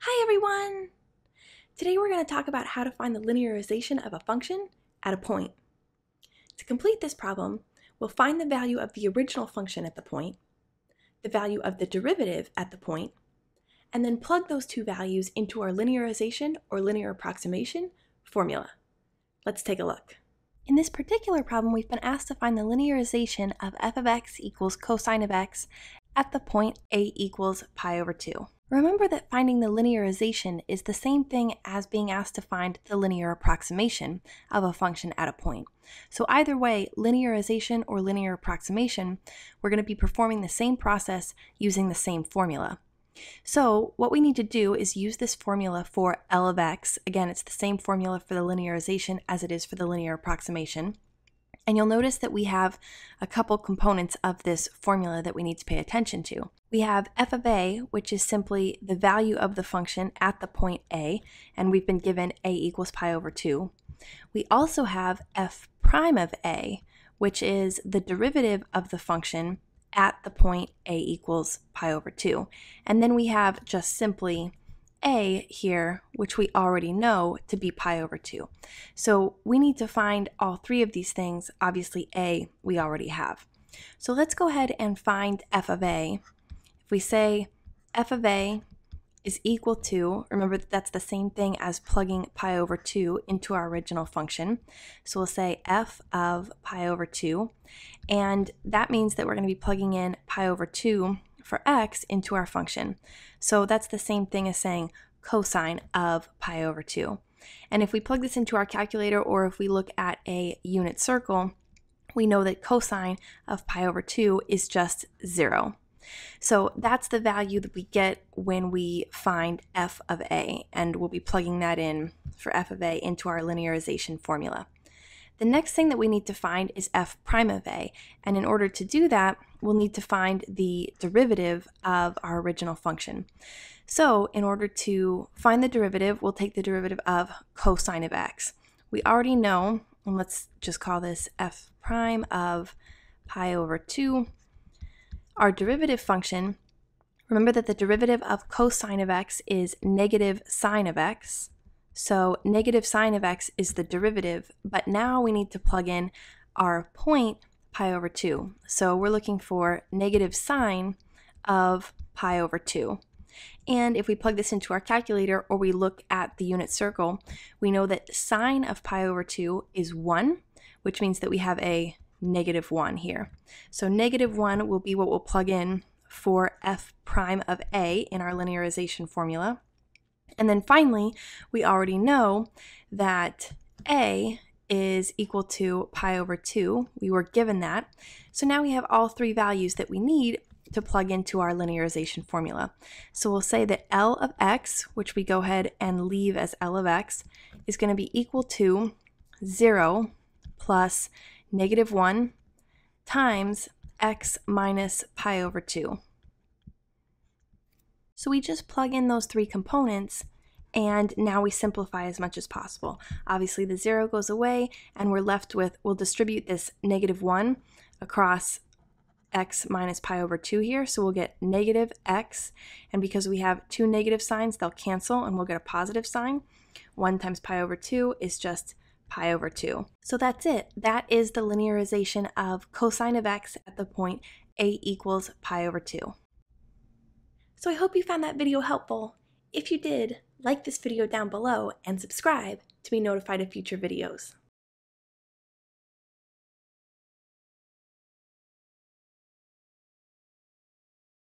Hi everyone! Today we're going to talk about how to find the linearization of a function at a point. To complete this problem, we'll find the value of the original function at the point, the value of the derivative at the point, and then plug those two values into our linearization or linear approximation formula. Let's take a look. In this particular problem, we've been asked to find the linearization of f of x equals cosine of x at the point a equals pi over 2. Remember that finding the linearization is the same thing as being asked to find the linear approximation of a function at a point. So either way, linearization or linear approximation, we're going to be performing the same process using the same formula. So what we need to do is use this formula for L of x. Again, it's the same formula for the linearization as it is for the linear approximation. And you'll notice that we have a couple components of this formula that we need to pay attention to. We have f of a, which is simply the value of the function at the point a, and we've been given a equals pi over 2. We also have f prime of a, which is the derivative of the function at the point a equals pi over 2. And then we have just simply a here, which we already know to be pi over 2. So we need to find all three of these things. Obviously a we already have. So let's go ahead and find f of a. If we say f of a is equal to, remember that that's the same thing as plugging pi over 2 into our original function. So we'll say f of pi over 2, and that means that we're going to be plugging in pi over 2 for x into our function. So that's the same thing as saying cosine of pi over 2. And if we plug this into our calculator, or if we look at a unit circle, we know that cosine of pi over 2 is just 0. So that's the value that we get when we find f of a, and we'll be plugging that in for f of a into our linearization formula. The next thing that we need to find is f prime of a, and in order to do that, we'll need to find the derivative of our original function. So in order to find the derivative, we'll take the derivative of cosine of x. We already know, and let's just call this f prime of pi over 2. Our derivative function, remember that the derivative of cosine of x is negative sine of x. So negative sine of x is the derivative, but now we need to plug in our point pi over 2. So we're looking for negative sine of pi over 2. And if we plug this into our calculator, or we look at the unit circle, we know that sine of pi over 2 is 1, which means that we have a negative 1 here. So negative 1 will be what we'll plug in for f prime of a in our linearization formula. And then finally, we already know that a is equal to pi over 2. We were given that. So now we have all three values that we need to plug into our linearization formula. So we'll say that L of x, which we go ahead and leave as L of x, is going to be equal to 0 plus negative 1 times x minus pi over 2. So we just plug in those three components, and now we simplify as much as possible. Obviously the 0 goes away, and we're left with, we'll distribute this negative 1 across x minus pi over 2 here, so we'll get negative x, and because we have two negative signs, they'll cancel and we'll get a positive sign. 1 times pi over 2 is just pi over 2. So that's it. That is the linearization of cosine of x at the point a equals pi over 2. So I hope you found that video helpful. If you did, like this video down below and subscribe to be notified of future videos.